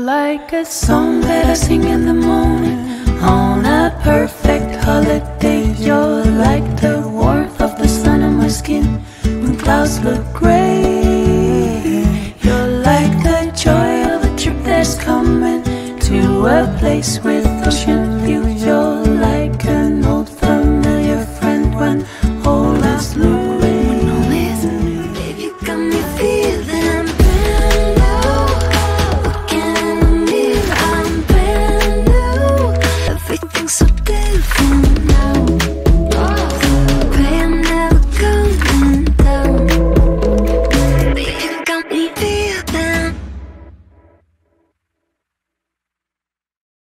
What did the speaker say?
like a song that I sing in the morning on a perfect holiday. You're like the warmth of the sun on my skin when clouds look gray. You're like the joy of a trip that's coming to a place with ocean